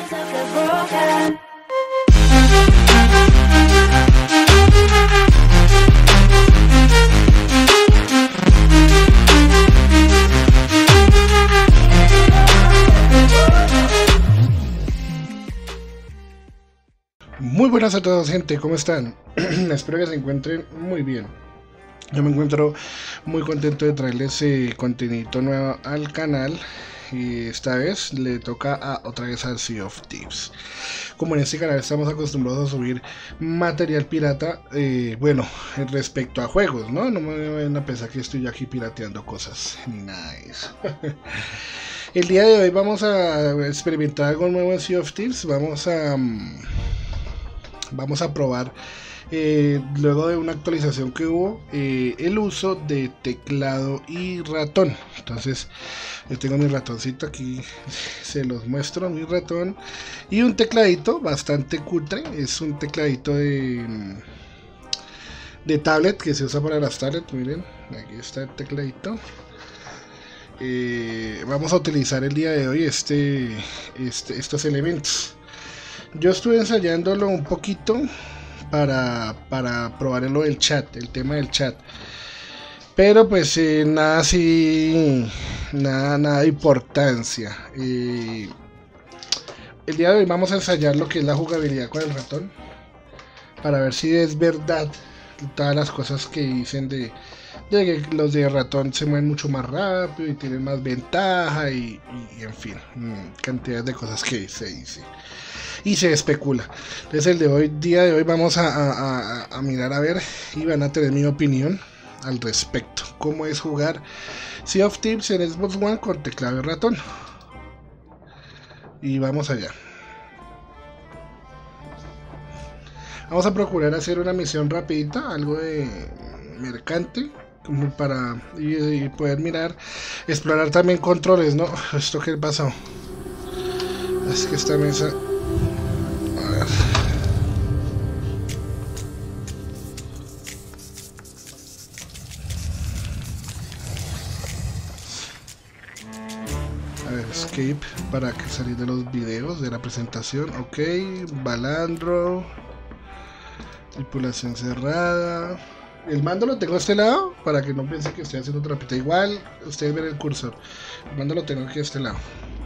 Muy buenas a todos, gente, ¿cómo están? Espero que se encuentren muy bien. Yo me encuentro muy contento de traerles contenido nuevo al canal. Y esta vez le toca otra vez al Sea of Thieves. Como en este canal estamos acostumbrados a subir material pirata, bueno, respecto a juegos, ¿no? No me vayan a pensar que estoy aquí pirateando cosas, ni nada de eso. El día de hoy vamos a experimentar algo nuevo en Sea of Thieves. Vamos a probar, luego de una actualización que hubo, el uso de teclado y ratón. Entonces yo tengo mi ratoncito aquí, se los muestro, mi ratón, y un tecladito bastante cutre. Es un tecladito de tablet que se usa para las tablets. Miren, aquí está el tecladito. Vamos a utilizar el día de hoy estos elementos. Yo estuve ensayándolo un poquito para probar lo del chat, el tema del chat, pero pues nada así, nada de importancia. El día de hoy vamos a ensayar lo que es la jugabilidad con el ratón, para ver si es verdad todas las cosas que dicen de que los de ratón se mueven mucho más rápido y tienen más ventaja y en fin, cantidad de cosas que se dice y se especula. Entonces día de hoy vamos a mirar a ver, y van a tener mi opinión al respecto, cómo es jugar Sea of Thieves en Xbox One con teclado y ratón. Y vamos allá. Vamos a procurar hacer una misión rapidita, algo de mercante, como para y poder mirar, explorar también controles, ¿no? ¿Esto qué pasó? Es que esta mesa... A ver. A ver, escape para que salir de los videos de la presentación. Ok, balandro, tripulación cerrada. El mando lo tengo a este lado para que no piensen que estoy haciendo trapita. Igual ustedes ven el cursor. El mando lo tengo aquí a este lado.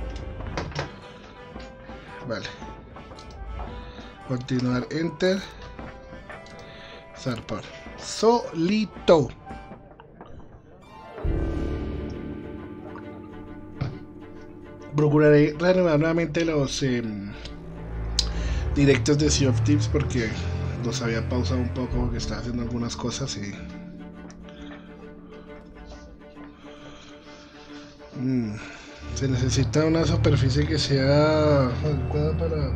Vale. Continuar, enter. Zarpar. Solito. Procuraré reanudar nuevamente los directos de Sea of Thieves porque los había pausado un poco porque estaba haciendo algunas cosas y se necesita una superficie que sea adecuada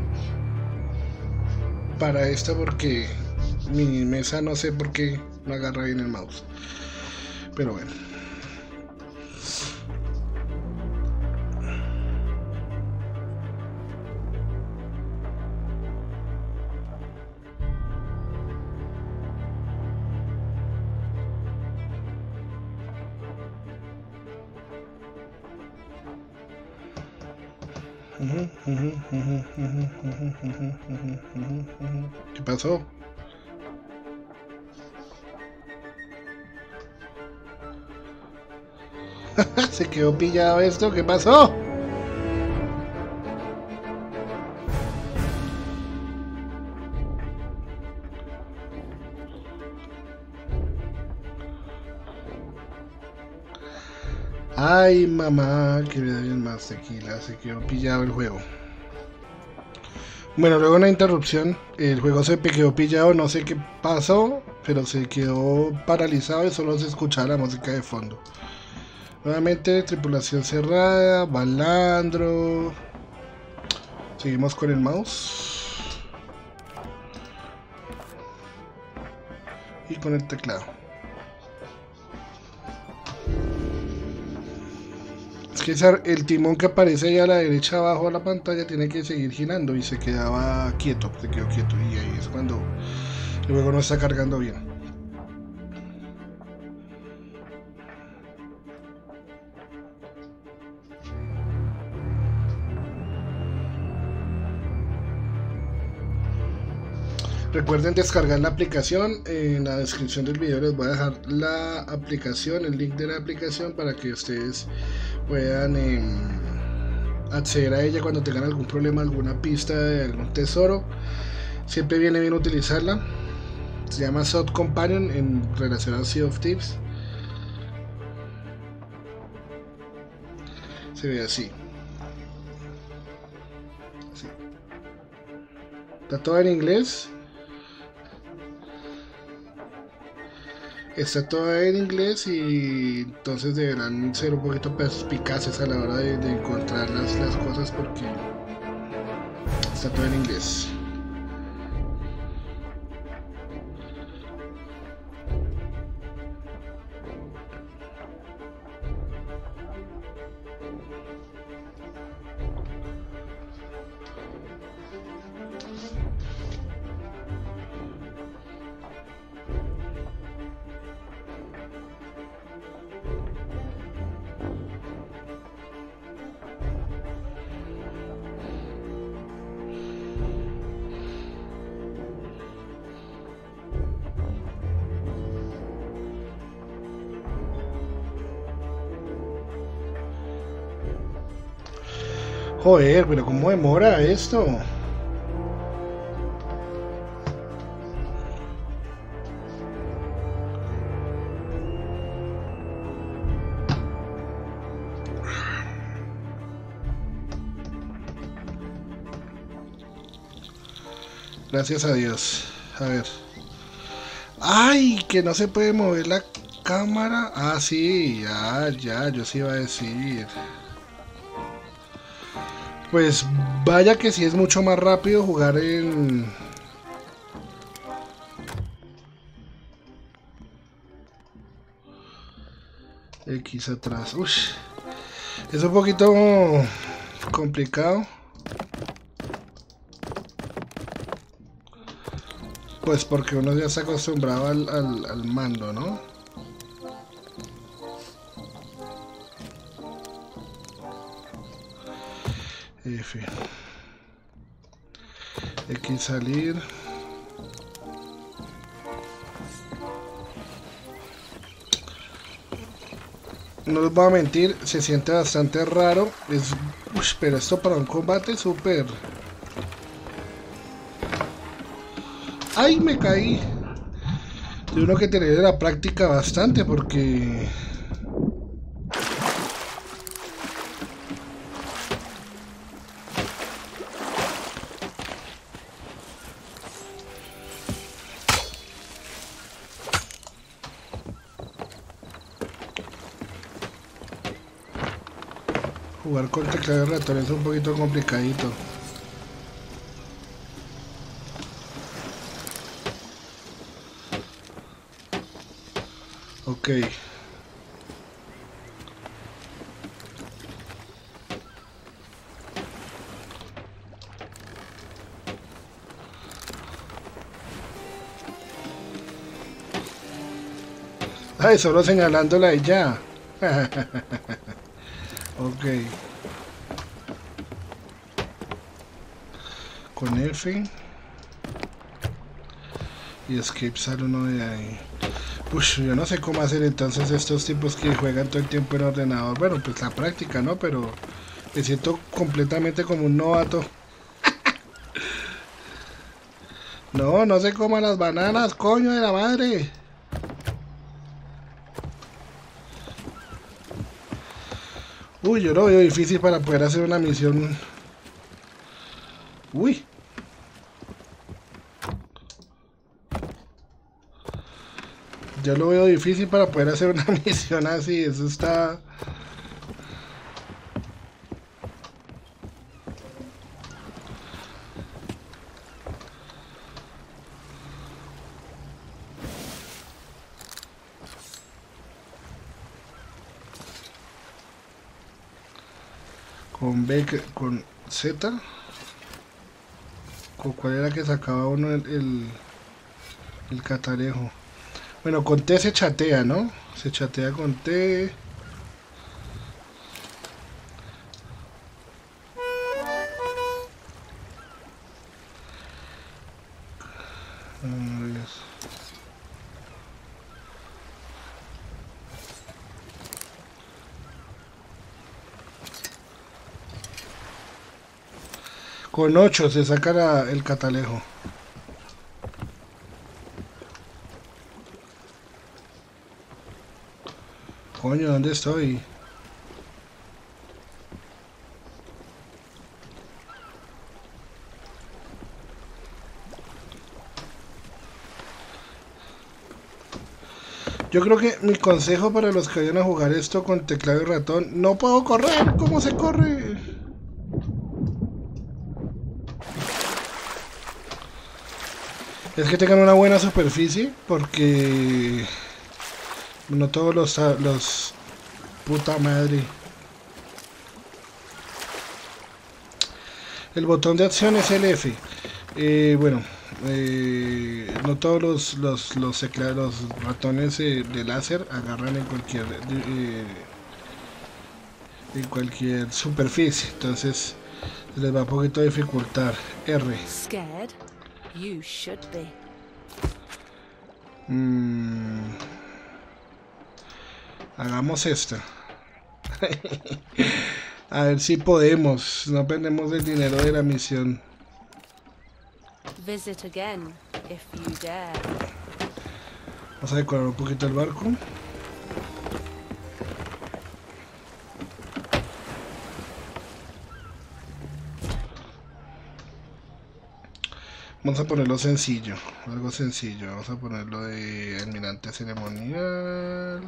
para esta, porque mi mesa no sé por qué no agarra bien el mouse, pero bueno. ¿Qué pasó? Se quedó pillado esto, ¿qué pasó? Ay, mamá, que me den más tequila, se quedó pillado el juego. Bueno, luego una interrupción, el juego se quedó pillado, no sé qué pasó, pero se quedó paralizado y solo se escuchaba la música de fondo. Nuevamente, tripulación cerrada, balandro. Seguimos con el mouse y con el teclado. Es que el timón que aparece ahí a la derecha abajo de la pantalla tiene que seguir girando y se quedaba quieto, se quedó quieto, y ahí es cuando el juego no está cargando bien. Recuerden descargar la aplicación. En la descripción del video les voy a dejar la aplicación, el link de la aplicación, para que ustedes puedan acceder a ella cuando tengan algún problema, alguna pista de algún tesoro. Siempre viene bien utilizarla. Se llama Sod Companion en relación a Sea of Thieves. Se ve así. Está todo en inglés. Está todo en inglés y entonces deberán ser un poquito perspicaces a la hora de encontrar las cosas, porque está todo en inglés. Joder, pero ¿cómo demora esto? Gracias a Dios. A ver. ¡Ay! Que no se puede mover la cámara. Ah, sí. Ya, yo sí iba a decir. Pues vaya que sí es mucho más rápido jugar en... X atrás. Uy, es un poquito complicado. Pues porque uno ya está acostumbrado al mando, ¿no? F. X salir. No les voy a mentir, se siente bastante raro. Pero esto para un combate súper... ¡Ay, me caí! Tengo que tener la práctica bastante porque... Jugar con teclado y ratón es un poquito complicadito. Ok. Ay, solo señalándola y ya. Ok. Con F. Y escape sale uno de ahí. Ush, yo no sé cómo hacer entonces estos tipos que juegan todo el tiempo en ordenador. Bueno, pues la práctica, ¿no? Pero me siento completamente como un novato. No se coman las bananas, coño de la madre. Uy, yo lo veo difícil para poder hacer una misión. Uy. Yo lo veo difícil para poder hacer una misión así. Eso está... Con B, con Z. ¿Con cuál era que sacaba uno el catalejo? Bueno, con T se chatea, ¿no? Se chatea con T. Con 8 se saca el catalejo. Coño, ¿dónde estoy? Yo creo que mi consejo para los que vayan a jugar esto con teclado y ratón, no puedo correr. ¿Cómo se corre? Es que tengan una buena superficie, porque no todos los puta madre. El botón de acción es el F. Bueno, no todos los ratones de láser agarran en cualquier superficie, entonces se les va un poquito a dificultar. R. Scared? You should be. Hagamos esta. A ver si podemos. No perdemos el dinero de la misión. Visit again, if you dare. Vamos a decorar un poquito el barco. Vamos a ponerlo sencillo, algo sencillo. Vamos a ponerlo de almirante ceremonial.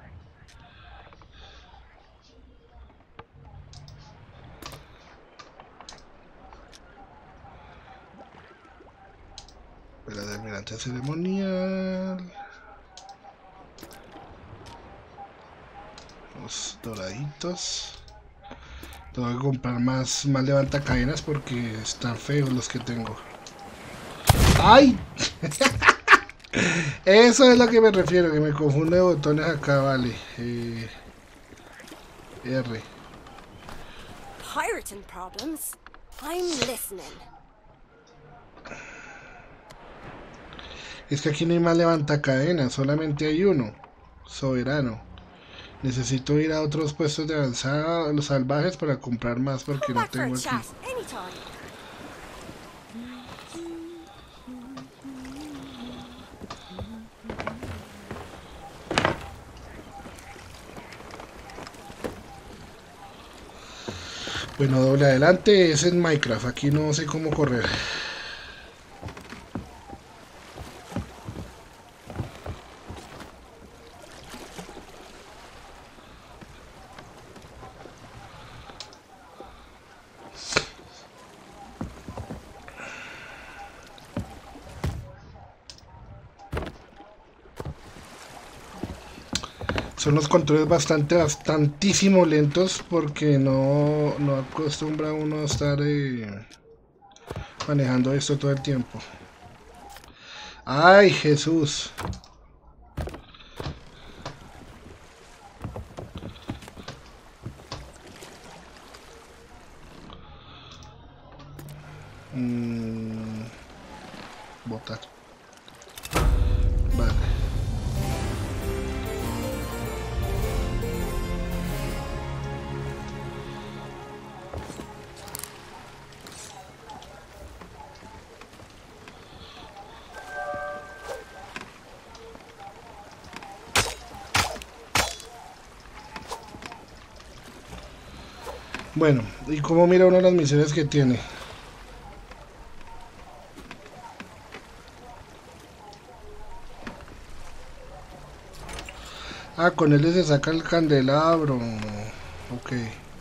La de almirante ceremonial. Los doraditos. Tengo que comprar más levantacadenas porque están feos los que tengo. ¡Ay! Eso es lo que me refiero, que me confunde de botones acá, vale. R. Pirating problems? I'm listening. Es que aquí no hay más levantacadenas, solamente hay uno. Soberano. Necesito ir a otros puestos de avanzada, los salvajes, para comprar más porque no tengo aquí. Bueno, doble adelante es en Minecraft, aquí no sé cómo correr. Son los controles bastantísimo lentos porque no acostumbra uno a estar manejando esto todo el tiempo. ¡Ay, Jesús! Botar. Vale. Bueno, ¿y cómo mira uno las misiones que tiene? Ah, con él se saca el candelabro. Ok.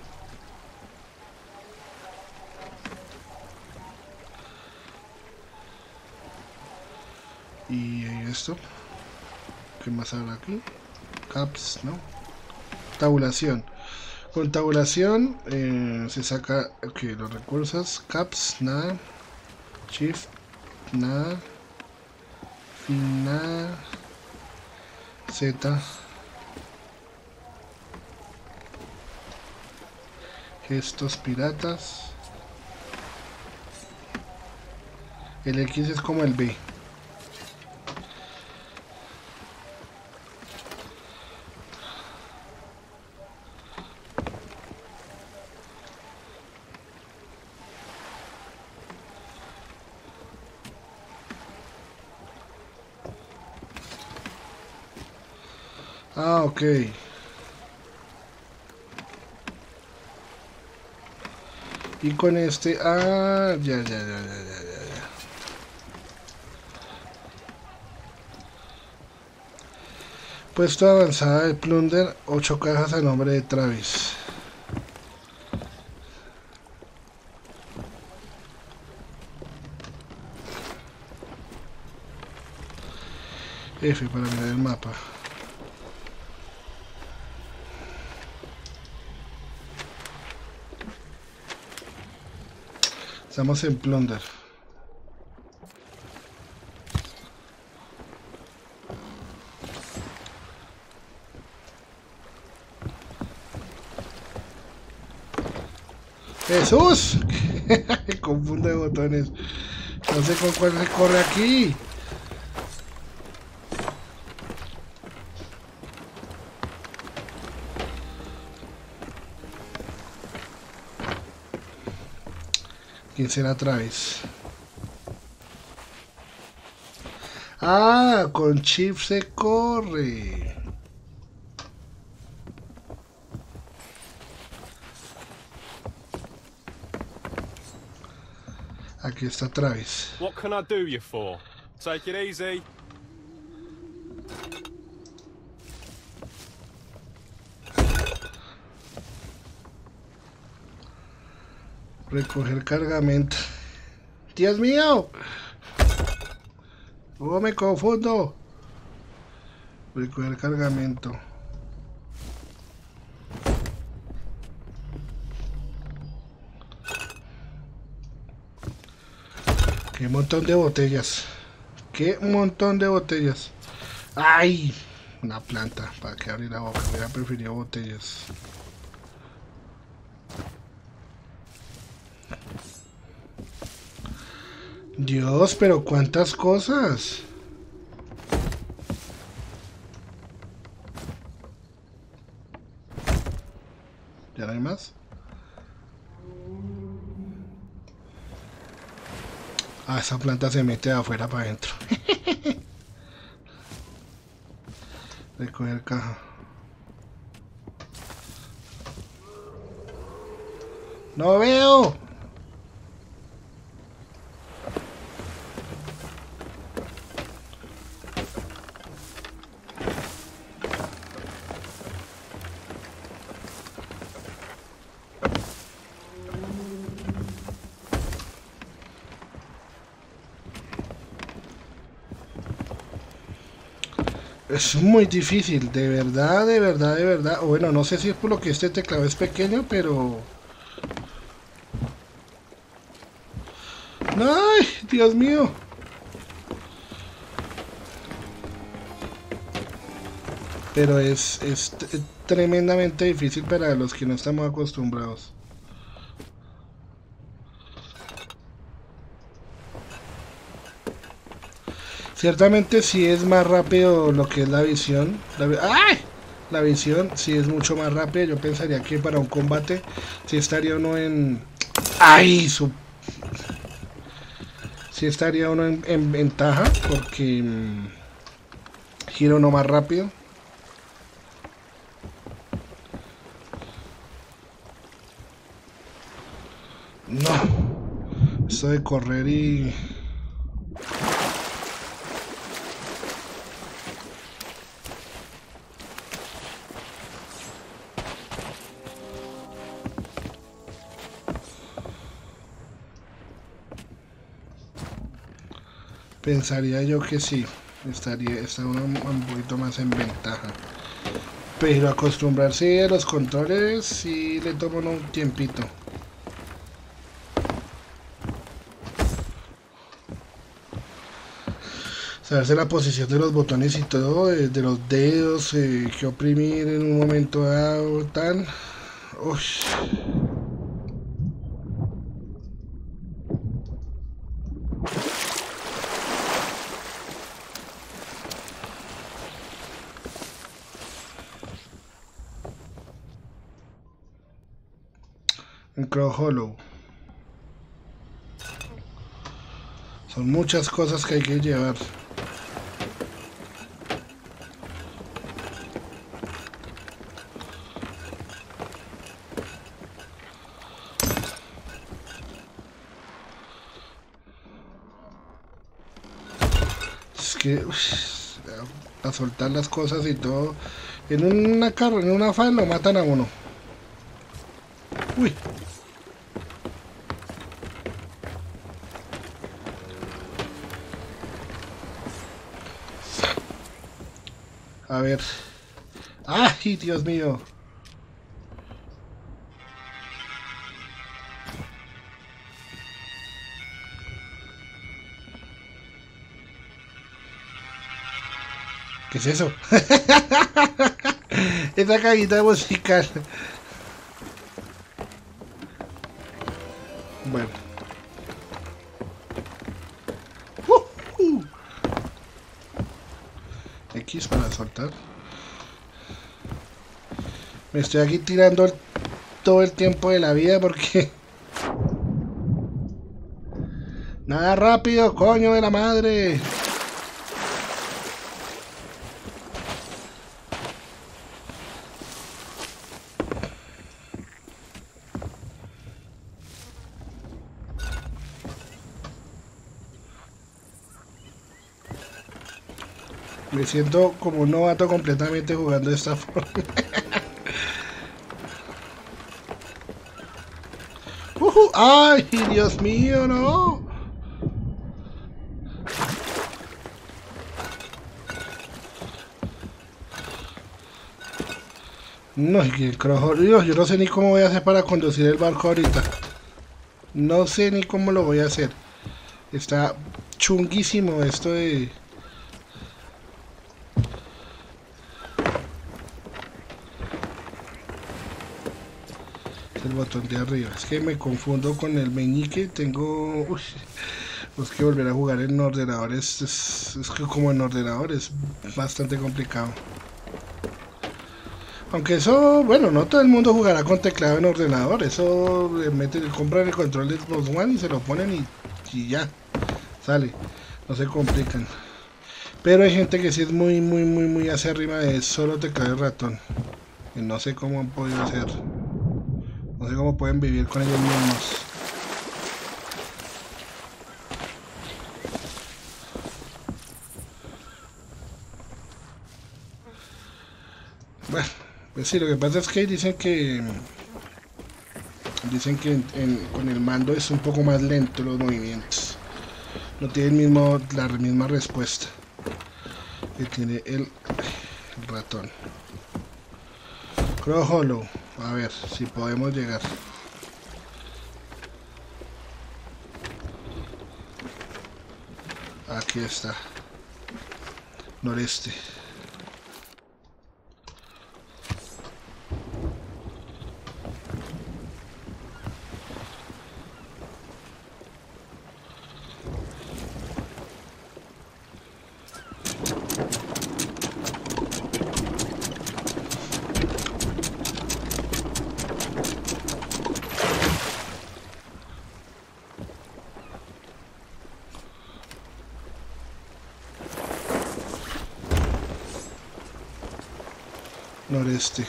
¿Y esto? ¿Qué más habrá aquí? Caps, ¿no? Tabulación. Con tabulación se saca los recursos. Caps, nada. Shift, nada. Fin, nada. Z. Gestos piratas. El X es como el B. Ah, ok. Y con este... Ah, ya. Puesto avanzada de Plunder, 8 cajas a nombre de Travis. F para mirar el mapa. Estamos en Plunder. ¡Jesús! Me confundo de botones. No sé con cuál se corre aquí. ¿Quién será Travis? Ah, con Chief se corre. Aquí está Travis. What can I do you for? Take it easy. Recoger cargamento. ¡Dios mío! ¡Oh, me confundo! Recoger cargamento. ¡Qué montón de botellas! ¡Qué montón de botellas! ¡Ay! Una planta. ¿Para qué abrir la boca? Hubiera preferido botellas. Dios, pero cuántas cosas. ¿Ya no hay más? Ah, esa planta se mete de afuera para adentro. Recoger caja. ¡No veo! Es muy difícil, de verdad, de verdad, de verdad. O bueno, no sé si es por lo que este teclado es pequeño, pero... ¡Ay, Dios mío! Pero es tremendamente difícil para los que no estamos acostumbrados. Ciertamente sí es más rápido lo que es la visión. ¡Ay! La visión sí es mucho más rápida. Yo pensaría que para un combate sí estaría uno en... ¡Ay! Sí estaría uno en ventaja porque gira uno más rápido. No. Esto de correr y... Pensaría yo que sí, está uno un poquito más en ventaja. Pero acostumbrarse a los controles sí le toma un tiempito. Saberse la posición de los botones y todo, de los dedos, que oprimir en un momento dado, tal. Uy. En Crow Hollow. Son muchas cosas que hay que llevar. Es que a soltar las cosas y todo. En una carro, en una fan lo matan a uno. Uy. A ver. ¡Ay, Dios mío! ¿Qué es eso? Esa cajita musical. Bueno. X para soltar. Me estoy aquí tirando todo el tiempo de la vida porque... Nada rápido, coño de la madre. Me siento como un novato completamente jugando de esta forma. ¡Ay, Dios mío, no! No, es que el crojo... Dios, yo no sé ni cómo voy a hacer para conducir el barco ahorita. No sé ni cómo lo voy a hacer. Está chunguísimo esto de... El botón de arriba. Es que me confundo con el meñique. Tengo... Uy, pues que volver a jugar en ordenador es que como en ordenador es bastante complicado. Aunque eso, bueno, no todo el mundo jugará con teclado en ordenador. Eso compran el control de Xbox One y se lo ponen y ya. Sale. No se complican. Pero hay gente que sí es muy acérrima de solo teclado y ratón. Y no sé cómo han podido hacer. No sé cómo pueden vivir con ellos mismos. Bueno, pues sí, lo que pasa es que dicen que con el mando es un poco más lento los movimientos. No tiene la misma respuesta que tiene el ratón. Crow Hollow. A ver si podemos llegar. Aquí está. Noreste. Noreste.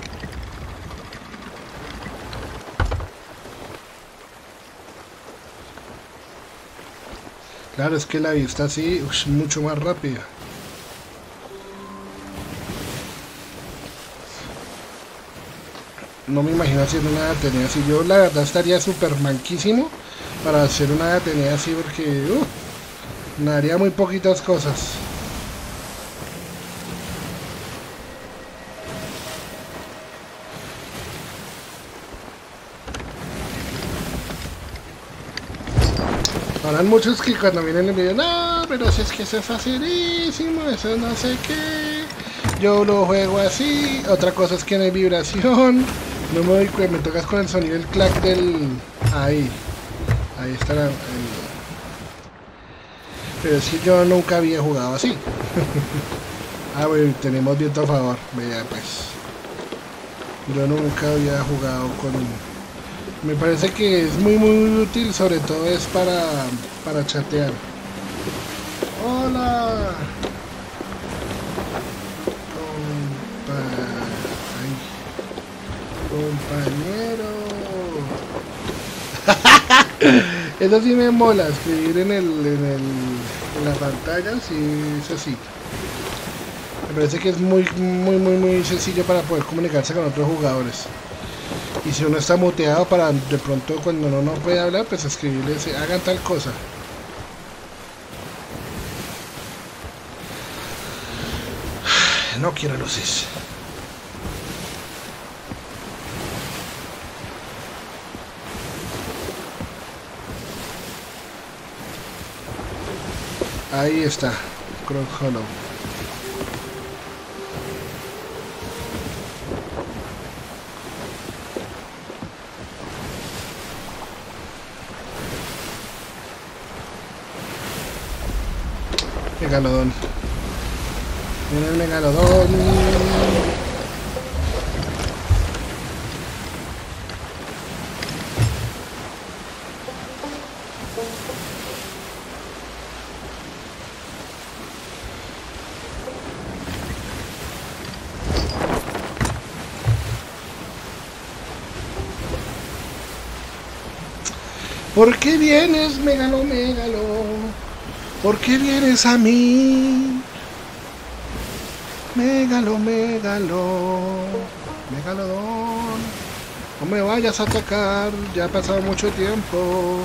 Claro, es que la vista así es mucho más rápida. No me imagino haciendo una detenida así. Yo la verdad estaría súper manquísimo para hacer una detenida así porque me haría muy poquitas cosas. Habrán muchos que cuando miren el video, no, pero si es que eso es facilísimo, eso no sé qué, yo lo juego así. Otra cosa es que no hay vibración, no me doy cuenta, me tocas con el sonido del clack del... ahí está pero es que yo nunca había jugado así. Ah, bueno, tenemos viento a favor, vea pues. Yo nunca había jugado con... Me parece que es muy útil, sobre todo es para chatear. Hola. Compañero. Eso sí me mola, escribir en la pantalla, sí, eso sí. Me parece que es muy sencillo para poder comunicarse con otros jugadores. Y si uno está muteado, para de pronto cuando uno no puede hablar, pues escribirles, hagan tal cosa. No quiero luces. Ahí está, Croc Hollow. Megalodón. Mira el megalodón. ¿Por qué vienes, megalo? ¿Por qué vienes a mí? Megalodón. No me vayas a atacar, ya ha pasado mucho tiempo.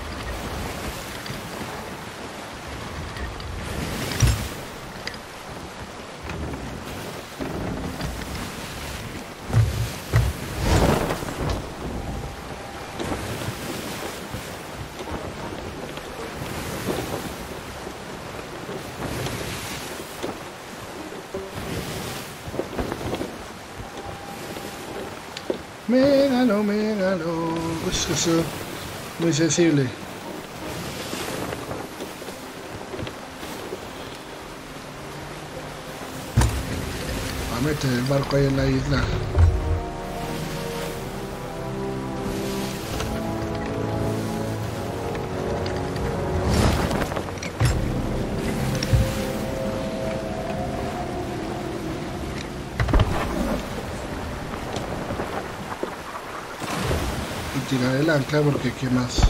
Megalo. Pues eso, muy sensible. Va a meter el barco ahí en la isla. Tirar el ancla porque qué más.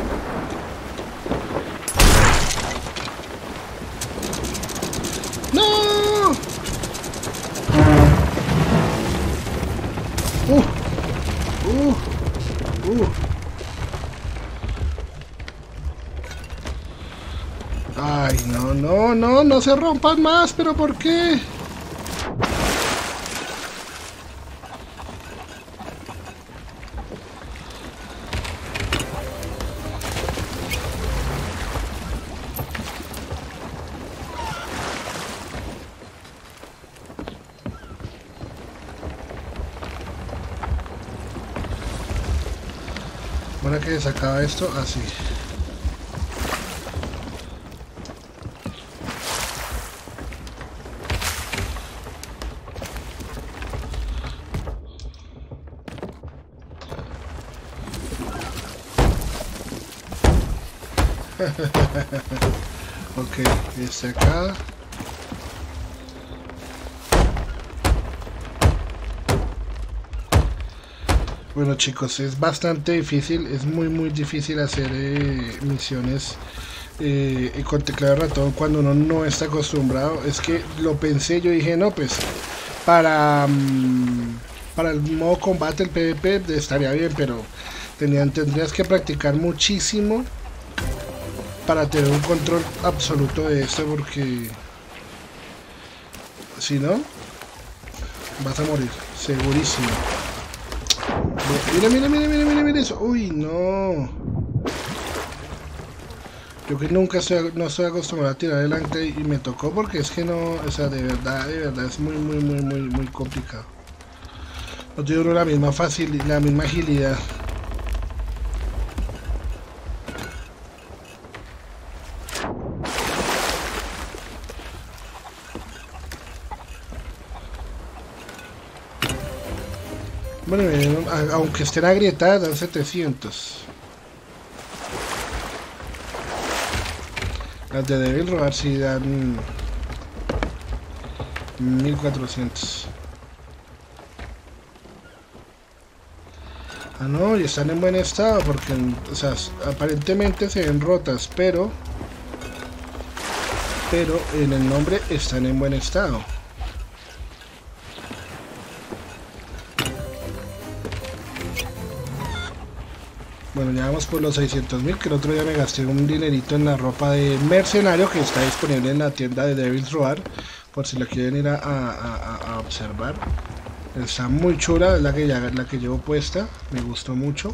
¡No! Ay, no se rompan más, pero ¿por qué? Ahora que se acaba esto, así. Ok, este acá. Bueno chicos, es bastante difícil, es muy difícil hacer misiones con teclado de ratón cuando uno no está acostumbrado. Es que lo pensé, yo dije, no pues, para el modo combate, el PvP estaría bien, pero tendrías que practicar muchísimo para tener un control absoluto de esto, porque si no, vas a morir, segurísimo. Mira eso. Uy, no. Yo que nunca no estoy acostumbrado a tirar el ancla y me tocó porque es que no, o sea, de verdad es muy complicado. No tiene la misma la misma agilidad. Bueno, aunque estén agrietadas, dan 700. Las de Devil Rogar sí dan 1400. Ah, no, y están en buen estado porque, o sea, aparentemente se ven rotas, pero en el nombre están en buen estado. Bueno, ya vamos por los 600.000, que el otro día me gasté un dinerito en la ropa de mercenario que está disponible en la tienda de Devil's Roar, por si la quieren ir a observar. Está muy chula, es la que llevo puesta, me gustó mucho.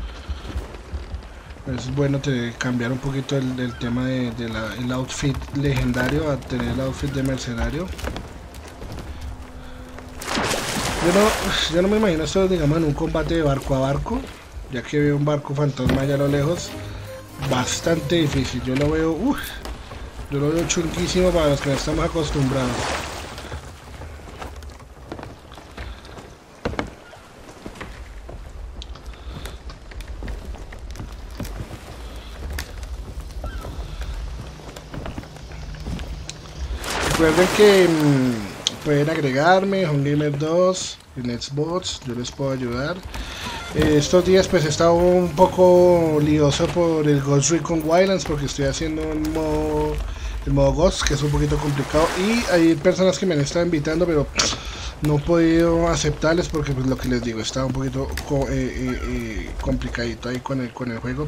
Es bueno cambiar un poquito el tema el outfit legendario a tener el outfit de mercenario. Yo no me imagino esto, digamos, en un combate de barco a barco, ya que veo un barco fantasma allá a lo lejos. Bastante difícil, yo lo veo chunquísimo para los que no estamos acostumbrados. Recuerden que pueden agregarme, HomeGamer2 en Xbox, yo les puedo ayudar. Estos días pues he estado un poco lioso por el Ghost Recon Wildlands porque estoy haciendo el modo Ghost, que es un poquito complicado, y hay personas que me han estado invitando, pero no he podido aceptarles porque pues lo que les digo, está un poquito complicadito ahí con el juego,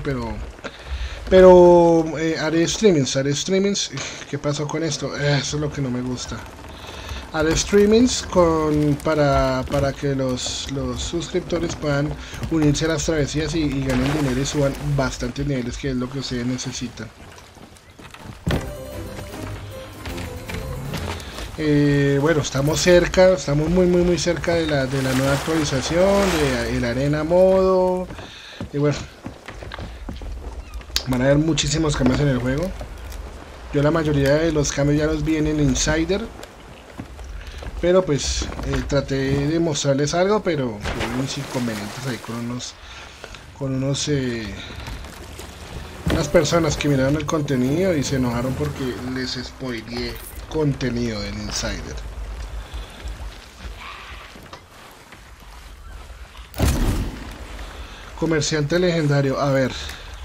pero haré streamings. ¿Qué pasó con esto? Eso es lo que no me gusta. Haré streamings para que los suscriptores puedan unirse a las travesías y ganen dinero y suban bastantes niveles, que es lo que ustedes necesitan. Bueno, estamos muy cerca de la nueva actualización, de la arena modo, y bueno, van a haber muchísimos cambios en el juego. Yo la mayoría de los cambios ya los vi en el Insider, pero pues traté de mostrarles algo, pero hubo unos inconvenientes ahí con unas personas que miraron el contenido y se enojaron porque les spoileé contenido del Insider. Comerciante legendario, a ver.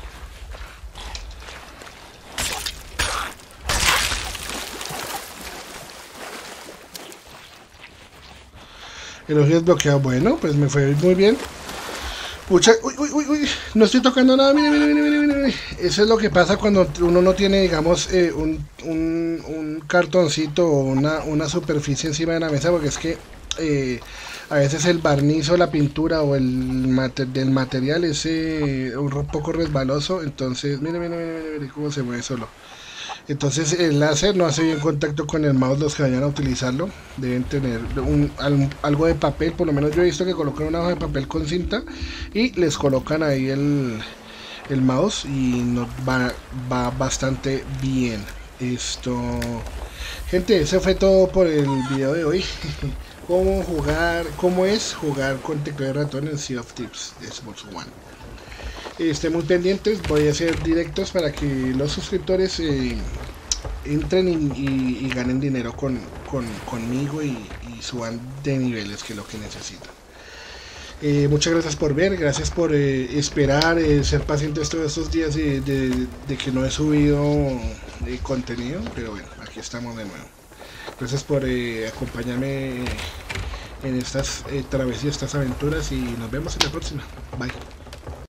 Elogio desbloqueado, bueno, pues me fue muy bien. Pucha, uy, no estoy tocando nada, mire. Eso es lo que pasa cuando uno no tiene, digamos, un cartoncito o una superficie encima de la mesa, porque es que a veces el barniz o la pintura o del material es un poco resbaloso, entonces, mire cómo se mueve solo. Entonces el láser no hace bien contacto con el mouse. Los que vayan a utilizarlo deben tener algo de papel. Por lo menos yo he visto que colocan una hoja de papel con cinta y les colocan ahí el mouse y va bastante bien. Gente, eso fue todo por el video de hoy. Cómo es jugar con teclado y ratón en Sea of Thieves de Xbox One. Estén muy pendientes, voy a hacer directos para que los suscriptores entren y ganen dinero conmigo y suban de niveles, que es lo que necesitan. Muchas gracias por ver, gracias por esperar, ser pacientes todos estos días de que no he subido contenido, pero bueno, aquí estamos de nuevo. Gracias por acompañarme en estas travesías, estas aventuras, y nos vemos en la próxima. Bye.